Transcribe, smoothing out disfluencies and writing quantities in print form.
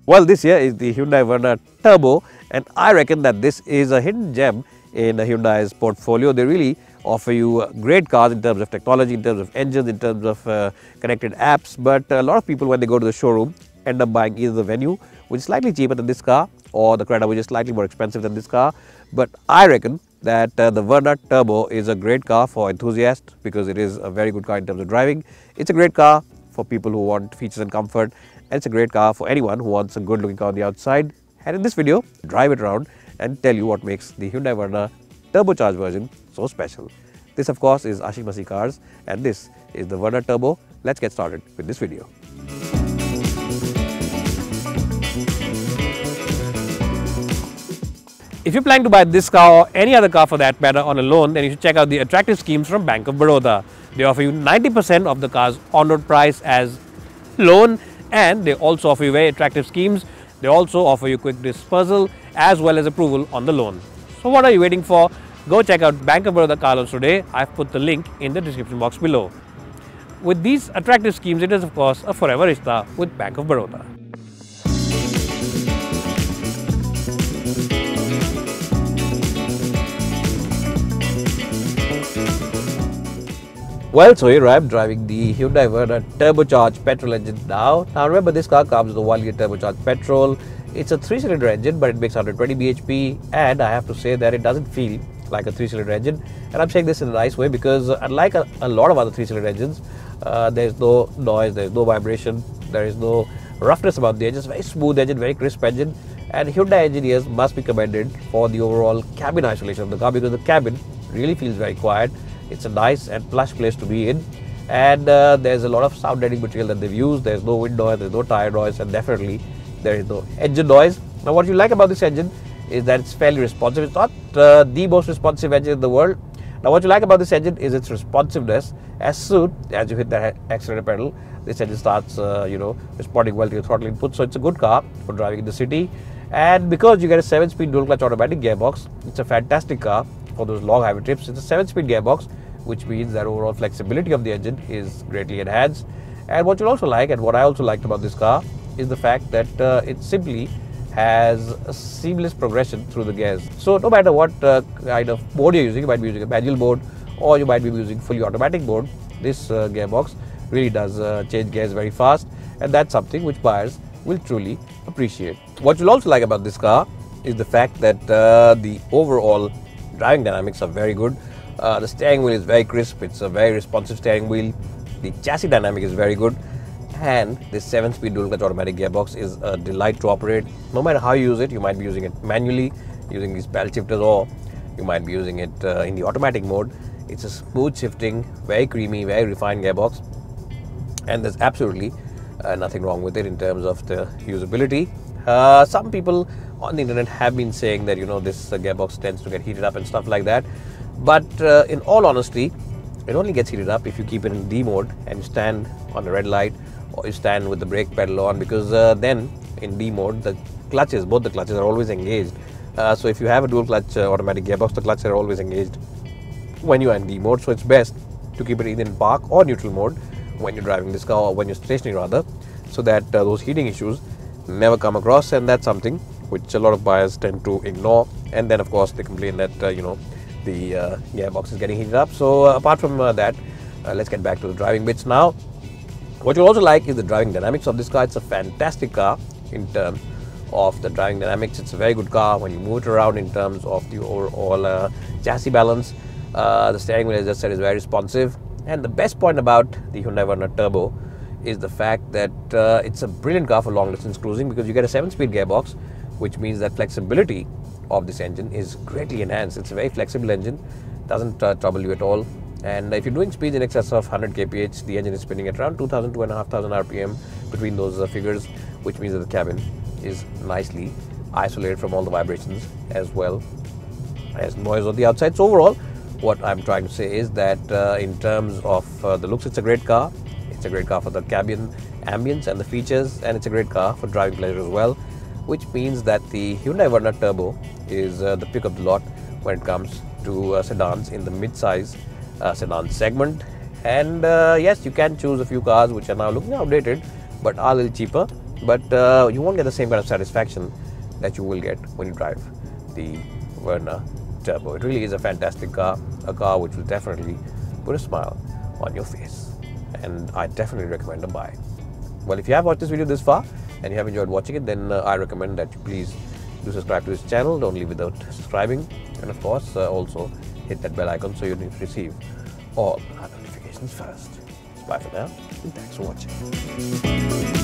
Well, this here is the Hyundai Verna Turbo, and I reckon that this is a hidden gem in Hyundai's portfolio. They really offer you great cars in terms of technology, in terms of engines, in terms of connected apps. But a lot of people, when they go to the showroom, end up buying either the Venue, which is slightly cheaper than this car, or the Creta, which is slightly more expensive than this car. But I reckon that the Verna Turbo is a great car for enthusiasts because it is a very good car in terms of driving. It's a great car for people who want features and comfort, and it's a great car for anyone who wants a good looking car on the outside. And in this video, drive it around and tell you what makes the Hyundai Verna turbocharged version so special. This of course is Ashik Masih Cars, and this is the Verna Turbo. Let's get started with this video. If you're planning to buy this car or any other car for that matter on a loan, then you should check out the attractive schemes from Bank of Baroda. They offer you 90% of the car's on-road price as loan, and they also offer you very attractive schemes. They also offer you quick dispersal as well as approval on the loan. So what are you waiting for? Go check out Bank of Baroda car loans today. I've put the link in the description box below. With these attractive schemes, it is of course a forever rishta with Bank of Baroda. Well, so here I am driving the Hyundai Verna turbocharged petrol engine now. Now remember, this car comes with a 1 litre turbocharged petrol. It's a 3-cylinder engine, but it makes 120 bhp, and I have to say that it doesn't feel like a 3-cylinder engine. And I'm saying this in a nice way because unlike a lot of other 3-cylinder engines, there's no noise, there's no vibration, there is no roughness about the engine. It's a very smooth engine, very crisp engine, and Hyundai engineers must be commended for the overall cabin isolation of the car because the cabin really feels very quiet. It's a nice and plush place to be in, and there's a lot of sound deadening material that they've used. There's no wind noise, there's no tire noise, and definitely there is no engine noise. Now what you like about this engine is that it's fairly responsive. It's not the most responsive engine in the world. Now what you like about this engine is its responsiveness. As soon as you hit that accelerator pedal, this engine starts responding well to your throttle input. So it's a good car for driving in the city, and because you get a 7-speed dual clutch automatic gearbox, it's a fantastic car for those long highway trips. It's a 7-speed gearbox, which means that overall flexibility of the engine is greatly enhanced. And what you'll also like, and what I also liked about this car, is the fact that it simply has a seamless progression through the gears. So no matter what kind of mode you're using, you might be using a manual mode or you might be using fully automatic mode, this gearbox really does change gears very fast, and that's something which buyers will truly appreciate. What you'll also like about this car is the fact that the overall driving dynamics are very good. The steering wheel is very crisp, it's a very responsive steering wheel. The chassis dynamic is very good, and this 7-speed dual clutch automatic gearbox is a delight to operate. No matter how you use it, you might be using it manually, using these paddle shifters, or you might be using it in the automatic mode. It's a smooth shifting, very creamy, very refined gearbox, and there's absolutely nothing wrong with it in terms of the usability. Some people on the internet have been saying that this gearbox tends to get heated up and stuff like that, but in all honesty, it only gets heated up if you keep it in D mode and you stand on the red light or you stand with the brake pedal on, because then in D mode both the clutches are always engaged. So if you have a dual clutch automatic gearbox, the clutches are always engaged when you are in D mode. So it's best to keep it either in park or neutral mode when you're driving this car, or when you're stationary rather, so that those heating issues never come across. And that's something which a lot of buyers tend to ignore, and then of course they complain that the gearbox is getting heated up. So apart from that, let's get back to the driving bits now. What you also like is the driving dynamics of this car. It's a fantastic car in terms of the driving dynamics. It's a very good car when you move it around in terms of the overall chassis balance. The steering wheel, as I said, is very responsive, and the best point about the Hyundai Verna Turbo is the fact that it's a brilliant car for long distance cruising, because you get a 7-speed gearbox, which means that flexibility of this engine is greatly enhanced. It's a very flexible engine, doesn't trouble you at all, and if you're doing speeds in excess of 100 kph, the engine is spinning at around 2,000 to 2,500 rpm between those figures, which means that the cabin is nicely isolated from all the vibrations as well as noise on the outside. So overall, what I'm trying to say is that in terms of the looks, it's a great car. It's a great car for the cabin ambience and the features, and it's a great car for driving pleasure as well, which means that the Hyundai Verna Turbo is the pick of the lot when it comes to sedans in the mid-size sedan segment. And yes, you can choose a few cars which are now looking outdated but are a little cheaper, but you won't get the same kind of satisfaction that you will get when you drive the Verna Turbo. It really is a fantastic car, a car which will definitely put a smile on your face, and I definitely recommend a buy. Well, if you have watched this video this far and you have enjoyed watching it, then I recommend that you please do subscribe to this channel. Don't leave without subscribing, and of course also hit that bell icon so you receive all our notifications first. Bye for now, and thanks for watching.